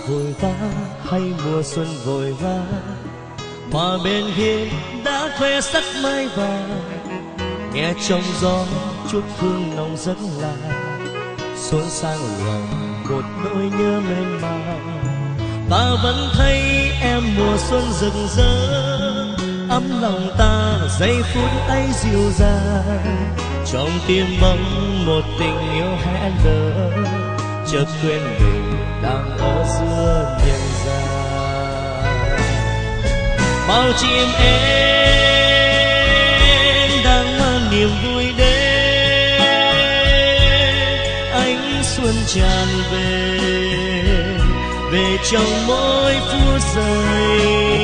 vội vã hay mùa xuân vội vã, mà bên hiên đã khoe sắc mai vàng. Nghe trong gió chút hương nồng rất lạ, xôn sang lòng một nỗi nhớ mênh mang. Ta vẫn thấy em mùa xuân rực rỡ, ấm lòng ta giây phút ấy dịu dàng. Trong tim bỗng một tình yêu hé nở, chợt quên mình đang ở giữa nhân gian. Bao chim én đang mang niềm vui đến, ánh xuân tràn về trong mỗi phút giây.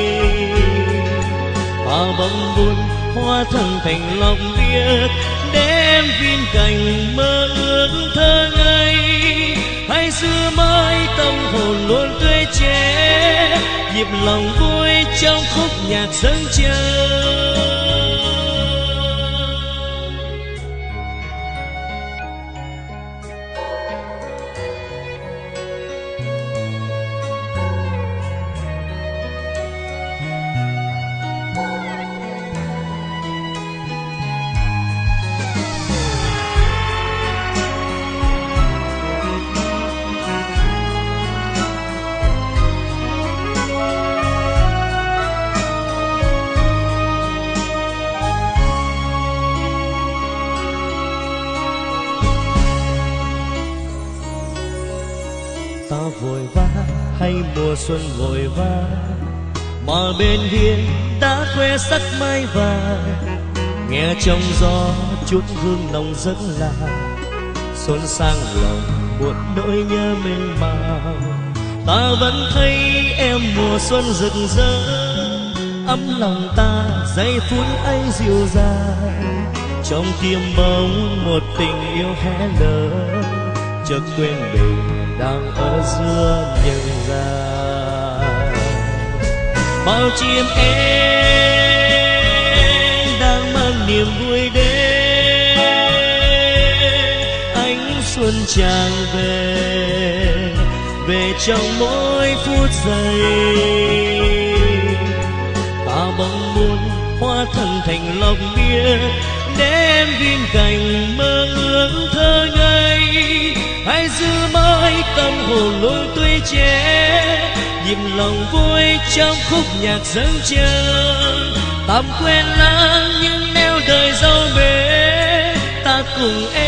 Mà bóng buồn hoa thân thành lòng biết, đem viên cành mơ ước thơ ngây. Hãy giữ mãi tâm hồn luôn tươi trẻ, nhịp lòng vui trong khúc nhạc dâng chờ. Ta vội vã hay mùa xuân vội vã, mà bên hiên đã khoe sắc mai vàng. Nghe trong gió chút hương nồng rất lạ, xôn sang lòng một nỗi nhớ mênh mang. Ta vẫn thấy em mùa xuân rực rỡ, ấm lòng ta giây phút ấy dịu dàng. Trong tim bỗng một tình yêu hé nở, chợt quên mình đang ở giữa nhân gian. Bao chim én đang mang niềm vui đến, ánh xuân tràn về trong mỗi phút giây. Ta bỗng muốn hóa thân thành lòng biết, đem viên cành mơ ước thơ ngây. Hãy giữ mãi tâm hồn luôn tươi trẻ, nhịp lòng vui trong khúc nhạc dâng chờ. Tạm quên lãng những nẻo đời dâu bể, ta cùng